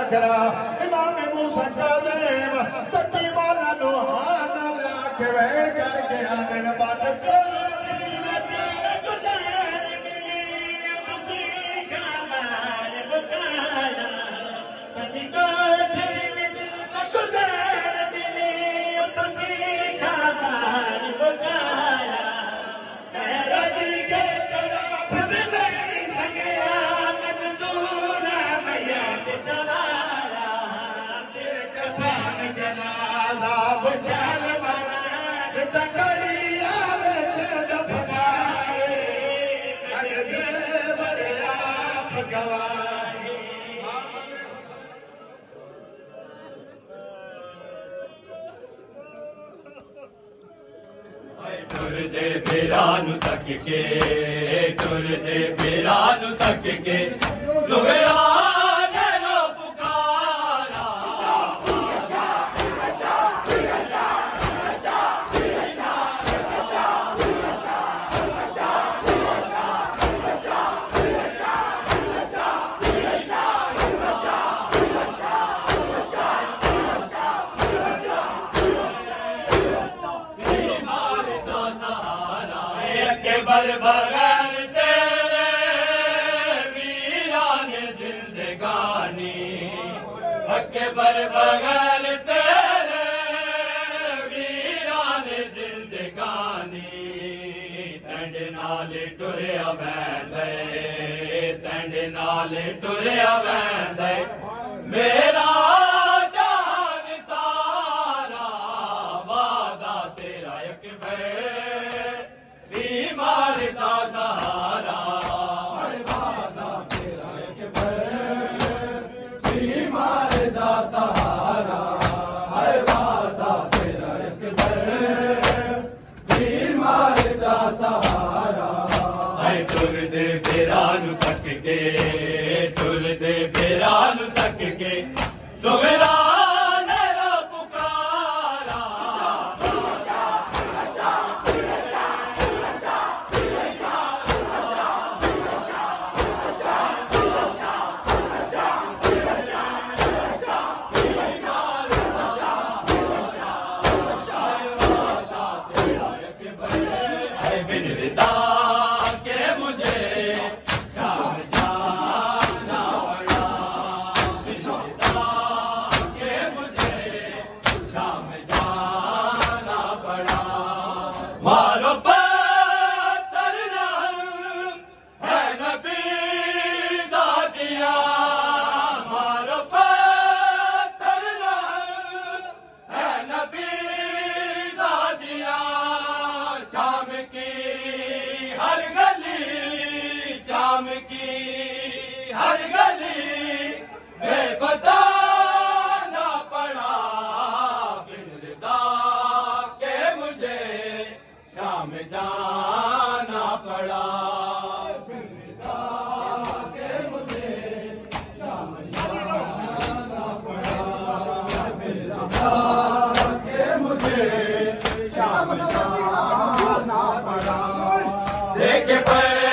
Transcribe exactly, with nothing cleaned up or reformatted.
नखरा इमाम मूसा काज़िम तकी मौला नु हान अल्लाह के वे करके आंदे बात को टुरदे बिरानु तक के टुरदे बिरानु तक के सुगरा ने लो पुकारा बल बगैर तेरे वीरान जिंदगानी हके बल बगैर तेरे वीरान जिंदगानी तंड नाल टुरया वैंदे तंड नाल टुरया वैंदे मेरा जान सारा वादा तेरा एक बीमार दा सहारा वादा तेरा एक बीमार दा सहारा वादा तेरा एक बीमार दा सहारा टुरदे बिरानु तक के टुरदे बिरानु तक के सुगरा हर गली में बताना पड़ा बिनदा के मुझे शाम जाना पड़ा बिनदा के मुझे शाम जाना पड़ा बिनदा के मुझे शाम जाना पड़ा देख पे